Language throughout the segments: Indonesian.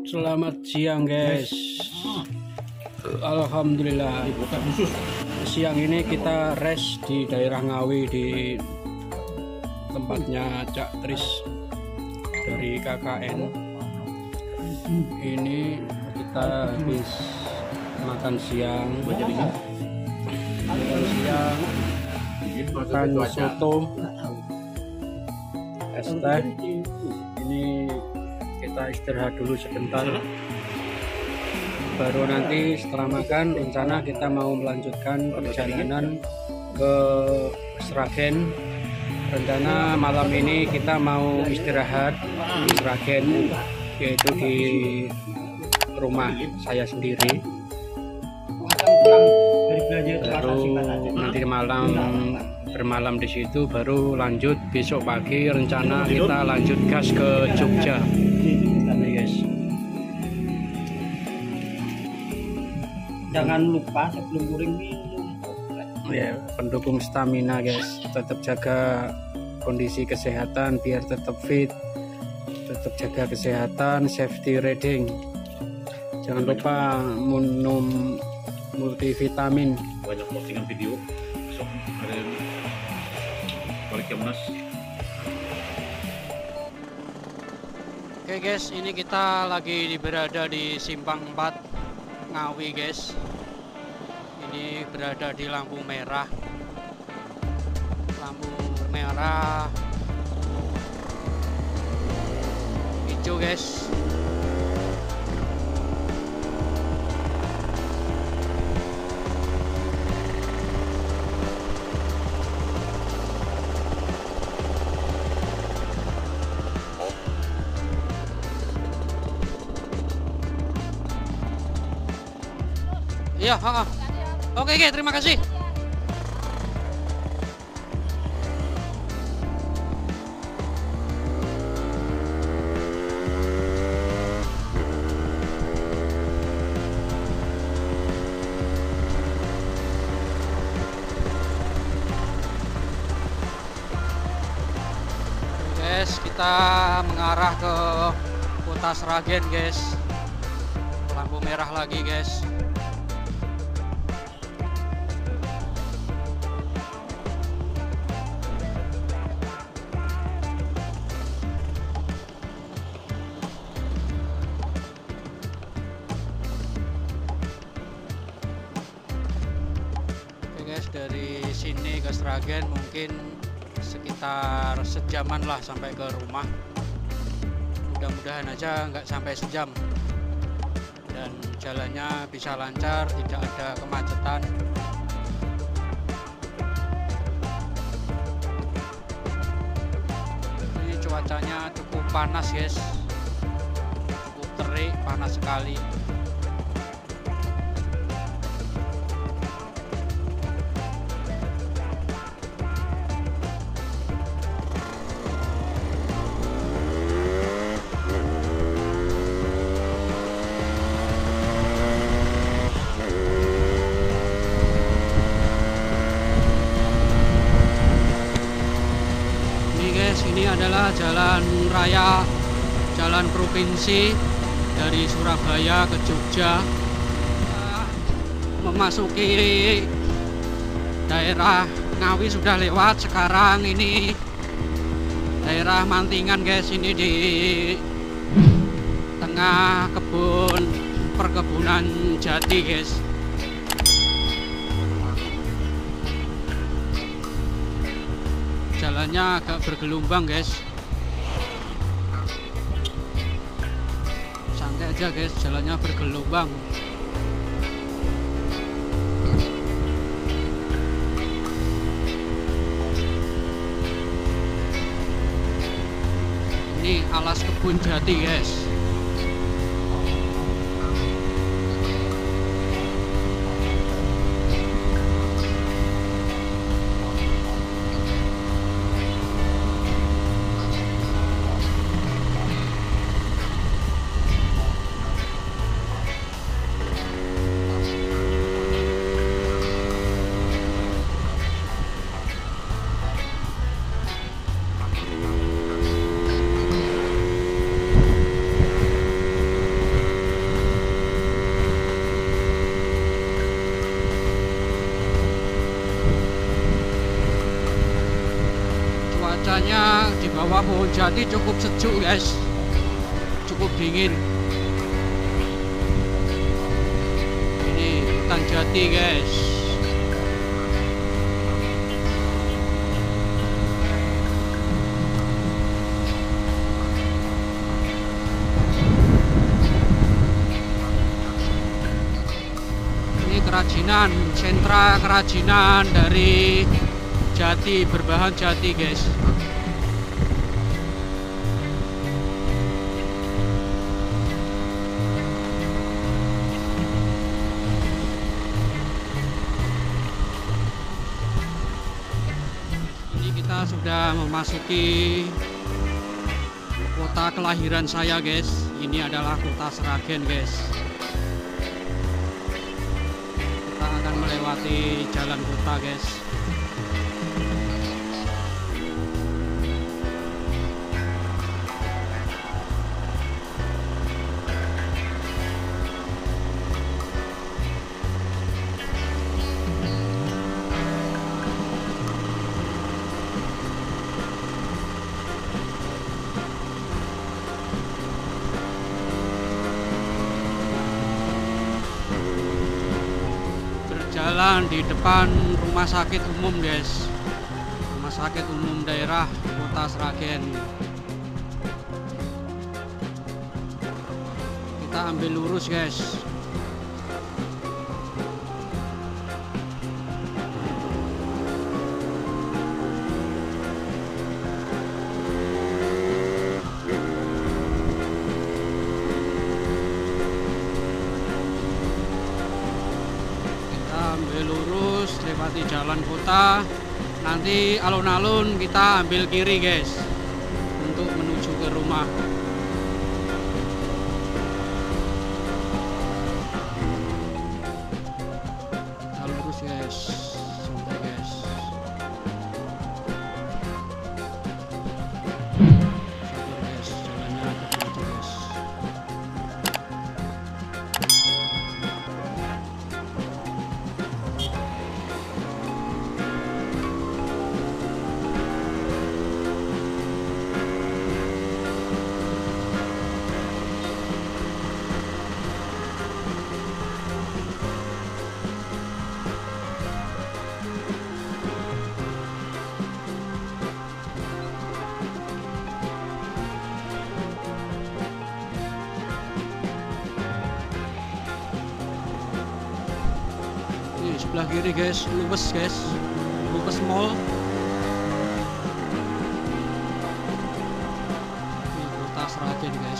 Selamat siang guys. Alhamdulillah. Siang ini kita rest di daerah Ngawi di tempatnya Cak Tris dari KKN. Ini kita habis makan siang. Makan soto, es teh. Ini kita istirahat dulu sebentar, baru nanti setelah makan rencana kita mau melanjutkan perjalanan ke Sragen. Rencana malam ini kita mau istirahat di Sragen, yaitu di rumah saya sendiri. Baru nanti malam bermalam di situ, baru lanjut besok pagi rencana kita lanjut gas ke Jogja. Nih guys. Jangan lupa sebelum goreng minum. Ya, pendukung stamina guys. Tetap jaga kondisi kesehatan biar tetap fit. Tetap jaga kesehatan, safety riding. Jangan lupa minum multivitamin. Banyak postingan video besok ada balik Kemenas. Oke guys, ini kita lagi berada di Simpang 4 Ngawi guys. Ini berada di lampu merah. Lampu merah hijau guys. Iya, oke, terima kasih. Guys, kita mengarah ke kota Sragen guys. Lampu merah lagi guys. Dari sini ke Sragen mungkin sekitar sejaman lah sampai ke rumah. Mudah-mudahan aja nggak sampai sejam dan jalannya bisa lancar, tidak ada kemacetan. Ini cuacanya cukup panas guys, cukup terik, panas sekali. Ini adalah jalan raya, jalan provinsi dari Surabaya ke Jogja. Memasuki daerah Ngawi sudah lewat. Sekarang ini daerah Mantingan guys. Ini di tengah perkebunan jati guys. Jalannya agak bergelombang guys. Santai aja guys, jalannya bergelombang. Ini alas kebun jati guys. Kebun Jati cukup sejuk guys, cukup dingin. Ini hutan jati guys. Ini kerajinan, sentra kerajinan dari jati, berbahan jati guys. Ini kita sudah memasuki kota kelahiran saya guys. Ini adalah kota Sragen guys. Kita akan melewati jalan kota guys. Jalan di depan rumah sakit umum guys, rumah sakit umum daerah Kota Sragen. Kita ambil lurus guys. Ambil lurus lewati jalan kota, nanti alun-alun kita ambil kiri guys untuk menuju ke rumah. Kita lurus guys, santai guys. Sabar guys, jalannya hati-hati guys. Sebelah kiri guys, Luwes guys, Luwes Mall. Ini kota Sragen guys.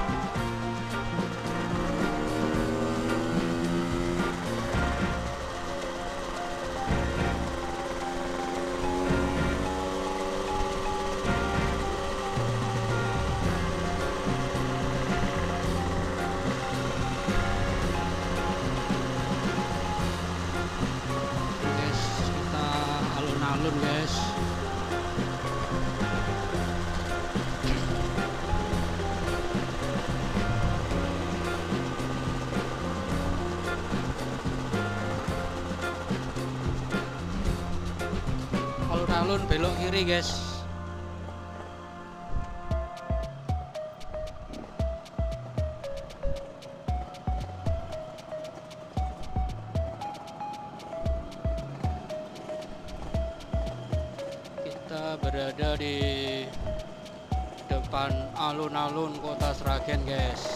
Alun guys. Alun-alun belok kiri guys. Kita berada di depan alun-alun Kota Sragen guys.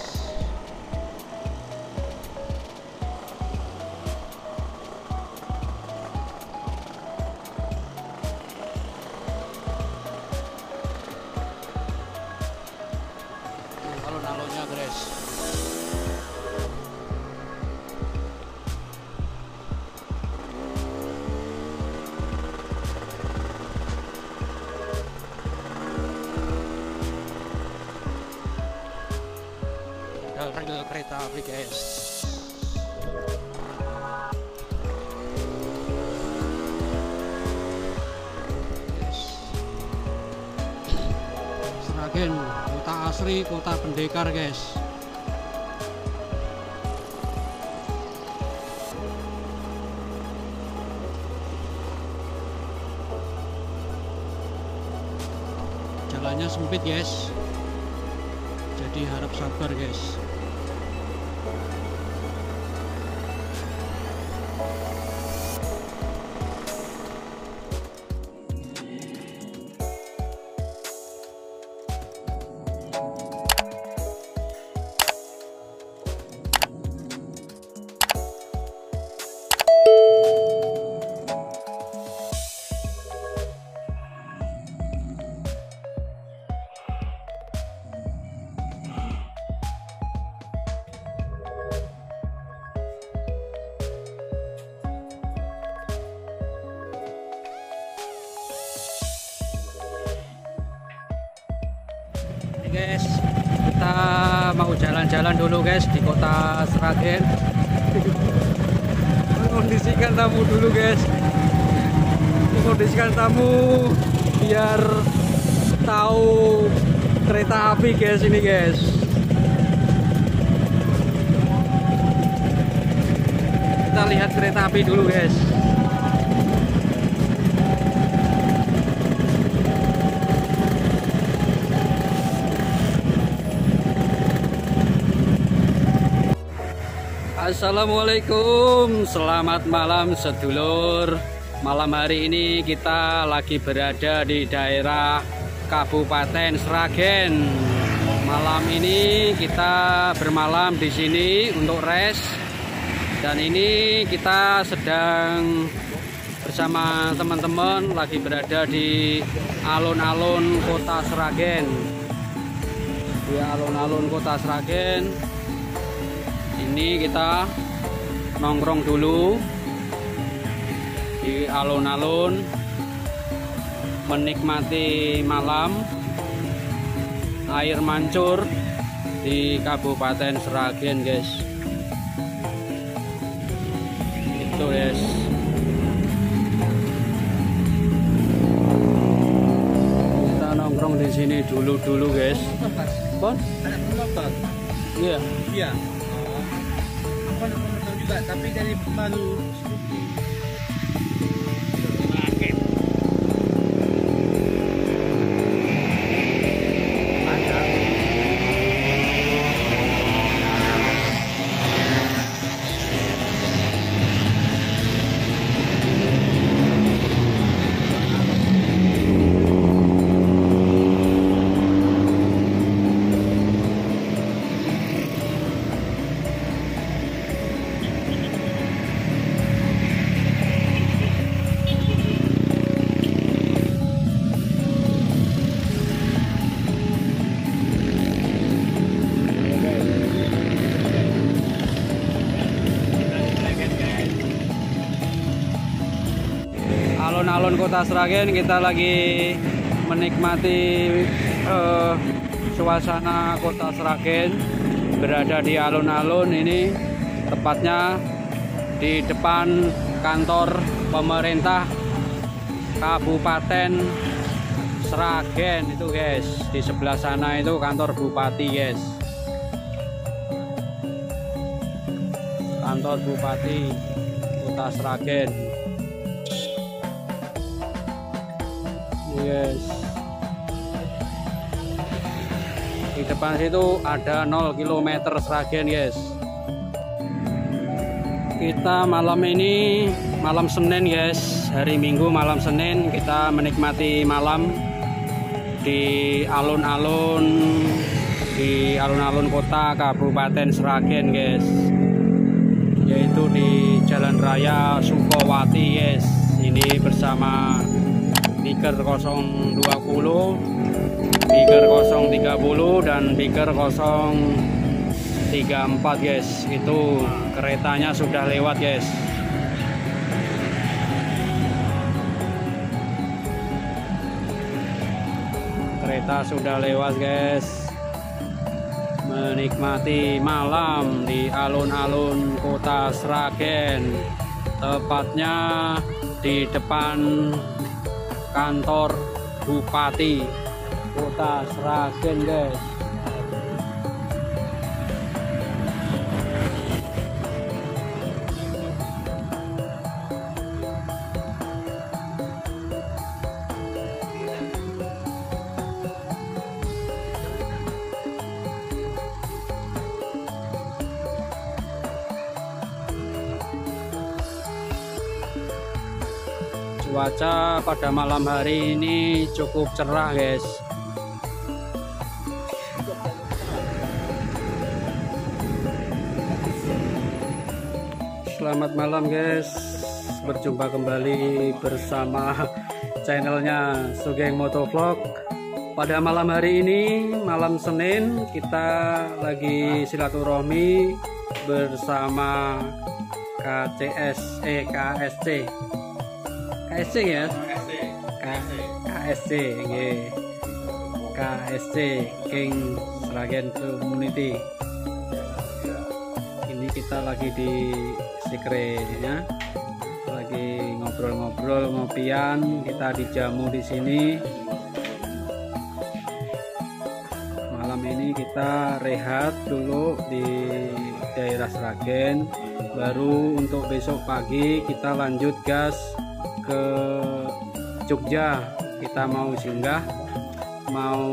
Alun-alunnya guys. Rel kereta api guys. Sragen, kota asri, kota pendekar guys. jalannya sempit guys, jadi harap sabar guys. Guys, kita mau jalan-jalan dulu guys di kota Sragen. Mengkondisikan tamu dulu guys, mengkondisikan tamu biar tahu kereta api guys ini guys. Kita lihat kereta api dulu guys. Assalamualaikum, selamat malam sedulur. Malam hari ini kita lagi berada di daerah Kabupaten Sragen. Malam ini kita bermalam di sini untuk rest. Dan ini kita sedang bersama teman-teman lagi berada di alun-alun kota Sragen. Di alun-alun kota Sragen. Ini kita nongkrong dulu di alun-alun, menikmati malam air mancur di Kabupaten Sragen guys. Itu guys. Kita nongkrong di sini dulu guys. Bon? Ada motor. Iya. Iya. Apa motor juga, tapi dari baru Suzuki. Paket. Ada. Alun-alun kota Sragen, kita lagi menikmati suasana kota Sragen. Berada di alun-alun ini, tepatnya di depan kantor pemerintah Kabupaten Sragen itu guys. Di sebelah sana itu kantor bupati guys. Kantor bupati kota Sragen. Yes. Di depan situ ada 0 km Sragen guys. Kita malam ini malam Senin guys, hari Minggu malam Senin, kita menikmati malam di alun-alun kota Kabupaten Sragen guys, yaitu di Jalan Raya Sukowati guys. Ini bersama Piker 020, Piker 030 dan Piker 034 guys. Itu keretanya sudah lewat guys. Kereta sudah lewat guys. Menikmati malam di alun-alun kota Sragen, tepatnya di depan kantor bupati kota Sragen guys. Cuaca pada malam hari ini cukup cerah guys. Selamat malam guys, berjumpa kembali bersama channelnya Sugeng Motovlog. Pada malam hari ini, malam Senin, kita lagi silaturahmi bersama KSC ya, KSC King Sragen Community. Ini kita lagi di Sikrenya, lagi ngobrol-ngobrol, ngopian, kita dijamu di sini. Malam ini kita rehat dulu di daerah Sragen, baru untuk besok pagi kita lanjut gas ke Jogja. Kita mau singgah, mau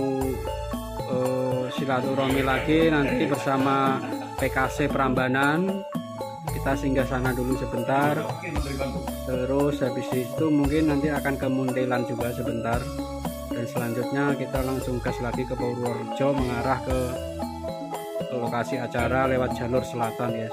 silaturahmi lagi nanti bersama PKC Prambanan. Kita singgah sana dulu sebentar, terus habis itu mungkin nanti akan ke Muntelan juga sebentar, dan selanjutnya kita langsung gas lagi ke Purworejo mengarah ke lokasi acara lewat jalur selatan ya.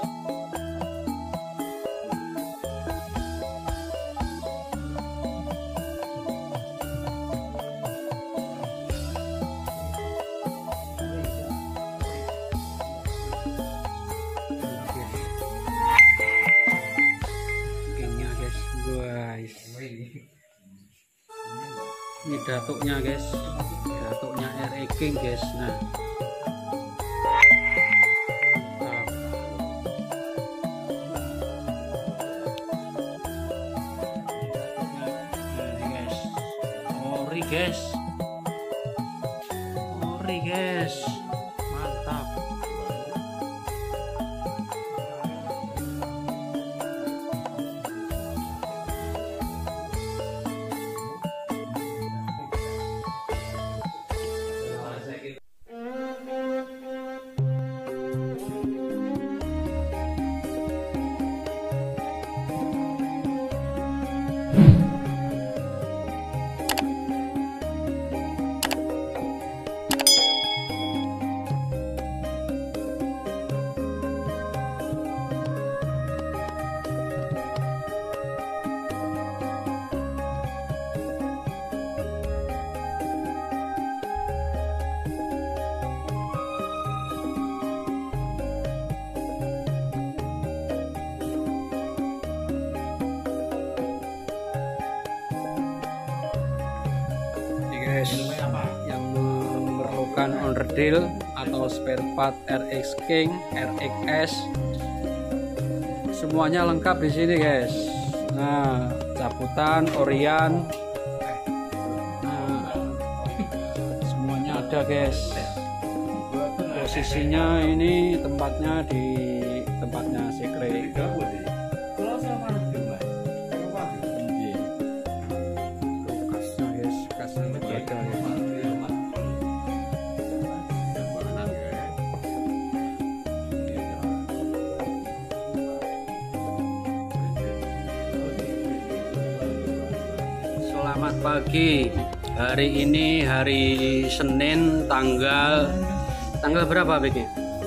Ini datuknya guys, datuknya RE King guys. Nah, ori guys, mantap. Yang memerlukan onderdil atau spare part RX King, RXS, semuanya lengkap di sini guys. Nah, cabutan, orian, nah, semuanya ada guys. Posisinya ini tempatnya di tempatnya Sekre. Selamat pagi. Hari ini hari Senin tanggal berapa Beki?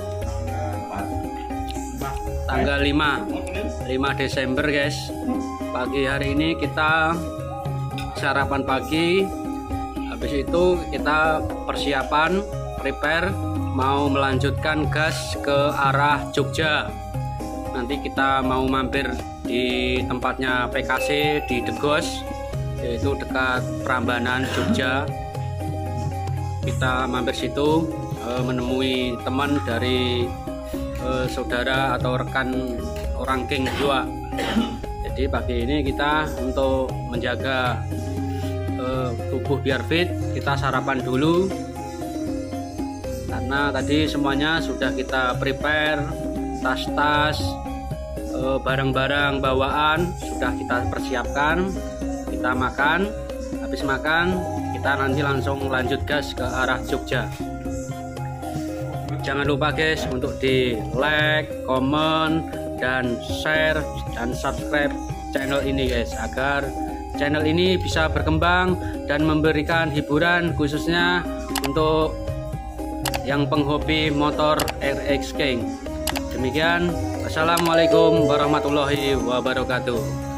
Tanggal 5 Desember guys. Pagi hari ini kita sarapan pagi. Habis itu kita persiapan prepare mau melanjutkan gas ke arah Jogja. Nanti kita mau mampir di tempatnya PKC di Degos, yaitu dekat Prambanan Jogja. Kita mampir situ menemui teman dari saudara atau rekan orang King juga. Jadi pagi ini kita untuk menjaga tubuh biar fit, kita sarapan dulu karena tadi semuanya sudah kita prepare, tas-tas, barang-barang bawaan sudah kita persiapkan. Kita makan, habis makan kita nanti langsung lanjut gas ke arah Jogja. Jangan lupa guys untuk di like, komen, dan share dan subscribe channel ini guys, agar channel ini bisa berkembang dan memberikan hiburan khususnya untuk yang penghobi motor RX King. Demikian, wassalamualaikum warahmatullahi wabarakatuh.